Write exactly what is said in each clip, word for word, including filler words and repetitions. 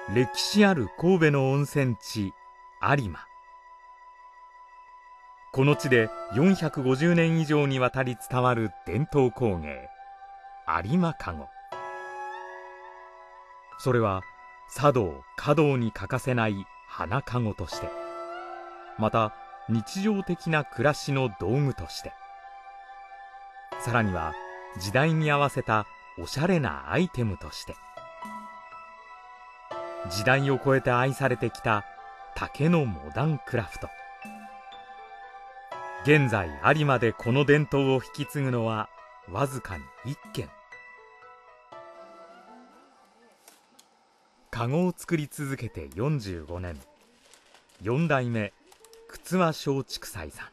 歴史ある神戸の温泉地有馬。この地でよんひゃくごじゅうねん以上にわたり伝わる伝統工芸有馬籠。それは茶道華道に欠かせない花籠として、また日常的な暮らしの道具として、さらには時代に合わせたおしゃれなアイテムとして、時代を超えて愛されてきた竹のモダンクラフト。現在有馬でこの伝統を引き継ぐのはわずかに一軒。籠を作り続けてよんじゅうごねん、よん代目靴輪松竹斎さん。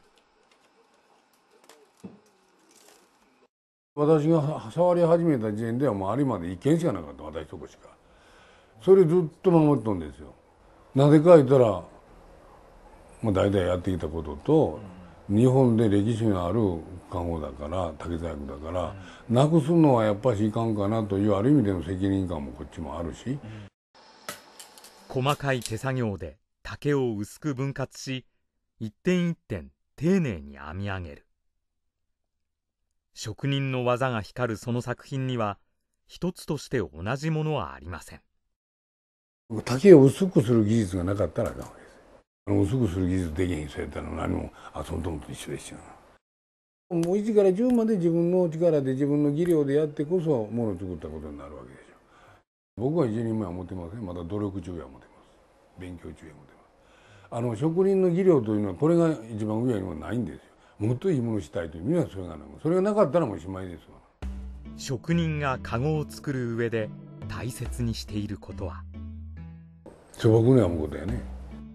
私が触り始めた時点ではもう有馬で一軒しかなかった、私とこしか。それずっと守っとんですよ。なぜか言ったら、まあ、代々やってきたことと、日本で歴史のある籠だから竹細工だから、なくすのはやっぱしいかんかなというある意味での責任感もこっちもあるし。 細かい手作業で竹を薄く分割し、一点一点丁寧に編み上げる。職人の技が光るその作品には一つとして同じものはありません。 竹を薄くする技術がなかったらあかんわけです。薄くする技術できへん人やったら何も遊んどんと一緒ですよ。もういちからじゅうまで自分の力で自分の技量でやってこそものを作ったことになるわけでしょ。僕は一人前は持ってません。まだ努力中や思ってます。勉強中や思ってます。あの職人の技量というのはこれが一番上にはないんですよ。もっといいものをしたいという意味はそれがない。それがなかったらもうおしまいですわ。 職人が籠を作る上で大切にしていることは、 素朴には思うことやね。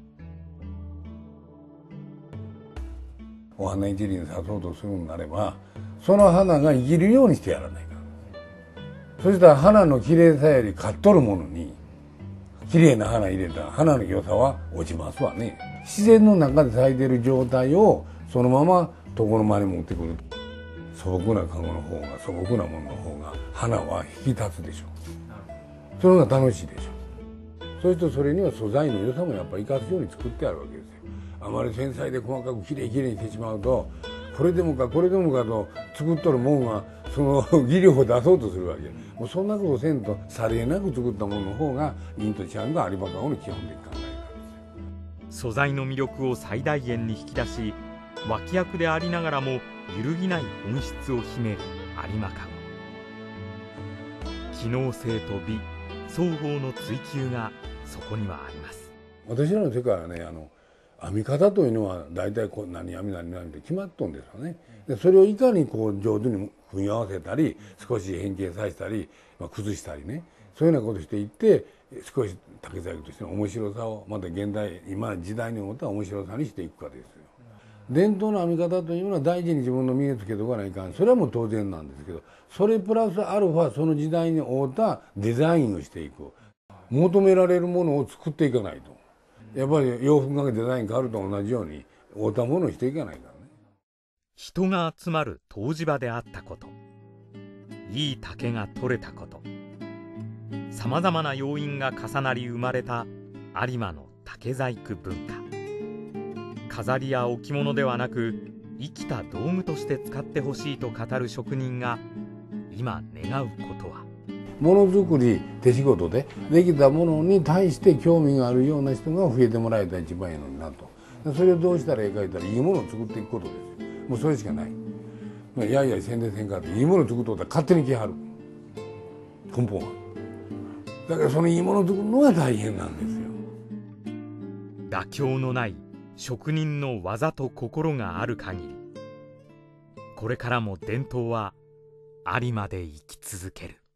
お花一輪刺そうとするのなれば、その花が生きるようにしてやらないか。そしたら花の綺麗さより買っとるものに綺麗な花入れたら花の良さは落ちますわね。自然の中で咲いてる状態をそのまま床の間に持ってくる。素朴な籠の方が、素朴なものの方が花は引き立つでしょ。それが楽しいでしょ。そしてそれには素材の良さもやっぱり生かすように作ってあるわけですよ。あまり繊細で細かくきれいきれいにしてしまうと、これでもかこれでもかと作っとるもんがその技量を出そうとするわけ。もうそんなことせんとさりげなく作ったものの方がいいとちゃうのが有馬籠の基本的考えなんですよ。 素材の魅力を最大限に引き出し、脇役でありながらも揺るぎない本質を秘める有馬籠。機能性と美双方の追求がそこにはあります。 私らの世界はね、あの編み方というのは大体こう何編み何編みって決まっとんですよね。でそれをいかにこう上手に組み合わせたり少し変形させたり、まあ、崩したりね、そういうようなことしていって少し竹細工としての面白さをまた現代今時代に思った面白さにしていくかですよ。伝統の編み方というのは大事に自分の身につけておかないかん、それはもう当然なんですけど、それプラスアルファその時代に合うたデザインをしていく、求められるものを作っていかないと、やっぱり洋服がデザイン変わると同じように合うたものをしていかないからね。 人が集まる湯治場であったこと、いい竹が取れたこと、さまざまな要因が重なり生まれた有馬の竹細工文化。飾りや置物ではなく生きた道具として使ってほしいと語る職人が今願うことは、 ものづくり手仕事でできたものに対して興味があるような人が増えてもらえたら一番いいのになと。それをどうしたらいいか言ったらいいものを作っていくことですよ。もうそれしかない。まあ、やいやい宣伝せんかっていいものを作っとったら勝手に来はる、根本は。だからそのいいものを作るのが大変なんですよ。 妥協のない職人の技と心がある限り、これからも伝統は有馬で生き続ける。